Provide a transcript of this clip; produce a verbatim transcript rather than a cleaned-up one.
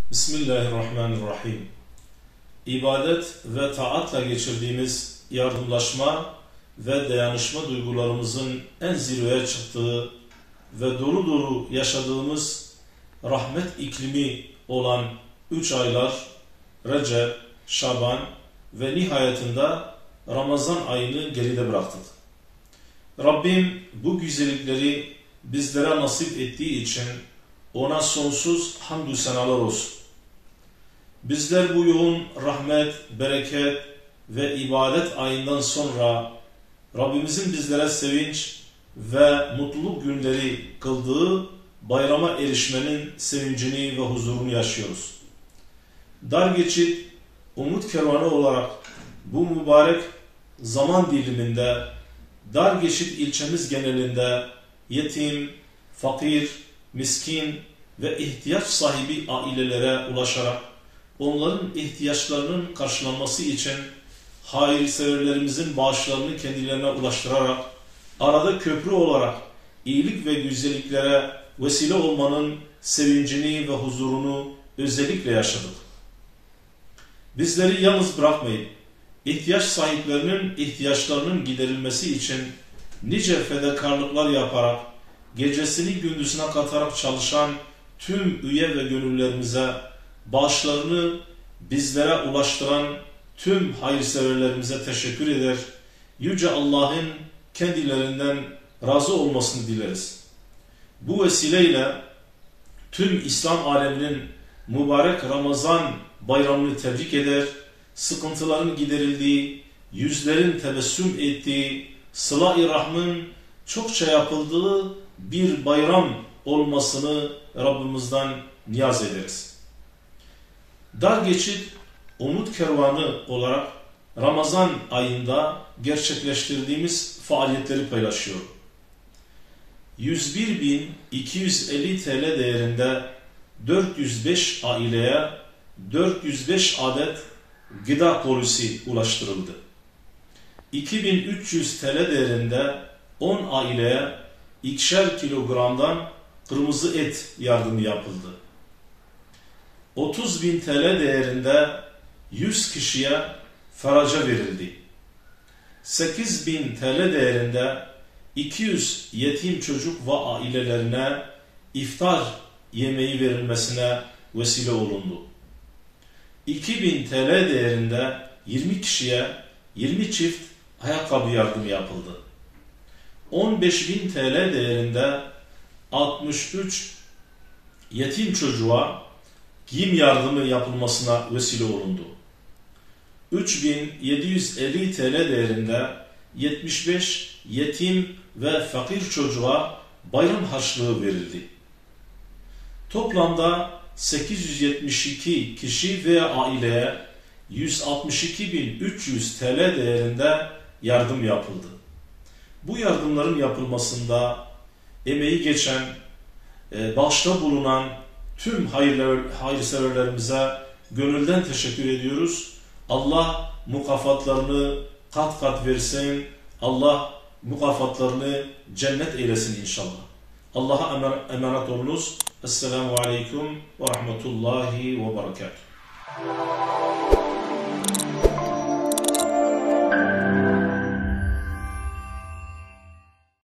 Bismillahirrahmanirrahim. İbadet ve taatla geçirdiğimiz yardımlaşma ve dayanışma duygularımızın en zirveye çıktığı ve dolu dolu yaşadığımız rahmet iklimi olan üç aylar Recep, Şaban ve nihayetinde Ramazan ayını geride bıraktık. Rabbim bu güzellikleri bizlere nasip ettiği için ona sonsuz hamdü senalar olsun. Bizler bu yoğun rahmet, bereket ve ibadet ayından sonra Rabbimizin bizlere sevinç ve mutluluk günleri kıldığı bayrama erişmenin sevincini ve huzurunu yaşıyoruz. Dar geçit, umut kervanı olarak bu mübarek zaman diliminde Dar geçit ilçemiz genelinde yetim, fakir, miskin ve ihtiyaç sahibi ailelere ulaşarak onların ihtiyaçlarının karşılanması için hayırseverlerimizin bağışlarını kendilerine ulaştırarak arada köprü olarak iyilik ve güzelliklere vesile olmanın sevincini ve huzurunu özellikle yaşadık. Bizleri yalnız bırakmayıp ihtiyaç sahiplerinin ihtiyaçlarının giderilmesi için nice fedakarlıklar yaparak gecesini gündüzüne katarak çalışan tüm üye ve gönüllerimize, bağışlarını bizlere ulaştıran tüm hayırseverlerimize teşekkür eder. Yüce Allah'ın kendilerinden razı olmasını dileriz. Bu vesileyle tüm İslam aleminin mübarek Ramazan bayramını tebrik eder, sıkıntıların giderildiği, yüzlerin tebessüm ettiği, sıla-i rahmın çokça yapıldığı bir bayram olmasını Rabbimizden niyaz ederiz. Dar geçit umut kervanı olarak Ramazan ayında gerçekleştirdiğimiz faaliyetleri paylaşıyorum. yüz bir bin iki yüz elli T L değerinde dört yüz beş aileye dört yüz beş adet gıda kolisi ulaştırıldı. iki bin üç yüz T L değerinde on aileye ikişer kilogramdan kırmızı et yardımı yapıldı. otuz bin T L değerinde yüz kişiye faraca verildi. sekiz bin T L değerinde iki yüz yetim çocuk ve ailelerine iftar yemeği verilmesine vesile olundu. iki bin T L değerinde yirmi kişiye yirmi çift ayakkabı yardımı yapıldı. on beş bin T L değerinde altmış üç yetim çocuğa giyim yardımı yapılmasına vesile olundu. üç bin yedi yüz elli T L değerinde yetmiş beş yetim ve fakir çocuğa bayram harçlığı verildi. Toplamda sekiz yüz yetmiş iki kişi veya aileye yüz altmış iki bin üç yüz T L değerinde yardım yapıldı. Bu yardımların yapılmasında emeği geçen, e, bağışta bulunan tüm hayırlar, hayırseverlerimize gönülden teşekkür ediyoruz. Allah mükafatlarını kat kat versin. Allah mükafatlarını cennet eylesin inşallah. Allah'a emanet olunuz. Esselamu Aleyküm ve Rahmetullahi ve Berekatuhu.